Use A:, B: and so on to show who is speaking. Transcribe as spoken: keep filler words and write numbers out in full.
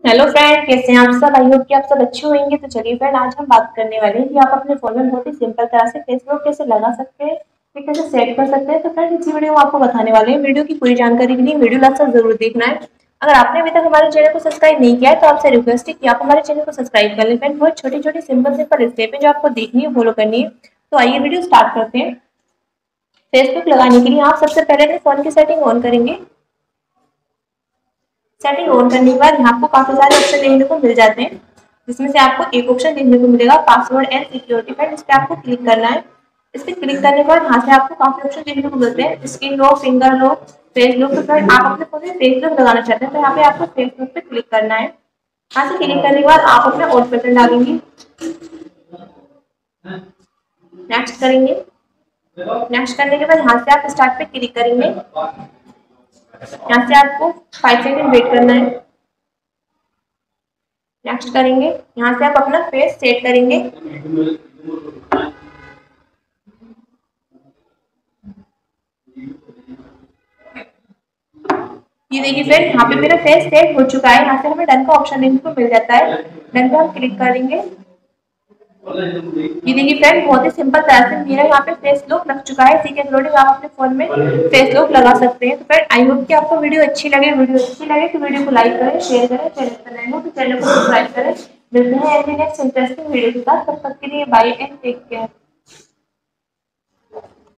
A: Hello friend, कैसे हैं आप सब। आई होप कि आप सब अच्छे होंगे। तो चलिए फ्रेंड, आज हम बात करने वाले हैं कि आप अपने फोन में बहुत ही सिंपल तरह से फेसबुक कैसे लगा सकते हैं, ये कैसे सेट कर सकते हैं। तो फ्रेंड, इसी वीडियो में आपको बताने वाले हैं। वीडियो की पूरी जानकारी के लिए वीडियो लास्ट तक जरूर देखना है। अगर आपने अभी तक हमारे चैनल को सब्सक्राइब नहीं किया है तो आपसे रिक्वेस्ट है कि आप हमारे चैनल को सब्सक्राइब कर लें। फ्रेंड, बहुत छोटी छोटी सिंपल सिंपल स्टेप है जो आपको देखनी है, फॉलो करनी है। तो आइए वीडियो स्टार्ट करते हैं। फेसबुक लगाने के लिए आप सबसे पहले अपने फोन की सेटिंग ऑन करेंगे। सेटिंग ऑन करने के बाद यहाँ आपको काफी सारे ऑप्शन देखने को मिल जाते हैं, जिसमें से आपको एक ऑप्शन देखने को मिलेगा पासवर्ड एंड सिक्योरिटी। फ्रेंड, इस पे आपको क्लिक करना है। इस पे क्लिक करने के बाद यहाँ से आपको काफी ऑप्शन देखने को मिलते हैं, screen lock, finger lock, face lock. तो फ्रेंड, आप अपने फोन में फेस लॉक लगाना चाहते हैं तो यहाँ पे आपको फेस लॉक पे क्लिक करना है। यहाँ से क्लिक करने के बाद आप अपना और बटन डालेंगे, नेक्स्ट करेंगे। नेक्स्ट करने के बाद यहाँ से आप स्टार्ट पे क्लिक करेंगे। यहाँ से आपको फाइव सेकेंड वेट करना है। नेक्स्ट करेंगे। यहाँ से आप अपना फेस सेट करेंगे। ये देखिए फ्रेंड, यहाँ पे मेरा फेस सेट हो चुका है। यहाँ से हमें डन का ऑप्शन देखने को मिल जाता है। डन पे हम क्लिक करेंगे। ये देखिए फ्रेंड, बहुत ही सिंपल तरह से मेरा यहाँ पे फेस लॉक लग चुका है। इसी के अकॉर्डिंग आप अपने फोन में फेस लॉक लगा सकते हैं। तो फ्रेंड, आई होप कि आपको वीडियो अच्छी लगे। वीडियो अच्छी लगे तो वीडियो को लाइक करें, शेयर करें। चैनल पर नए हो तो चैनल को सब्सक्राइब करें। मिलते हैं ऐसे नेक्स्ट इंटरेस्टिंग वीडियो के साथ। तब तक के लिए बाय एंड टेक केयर।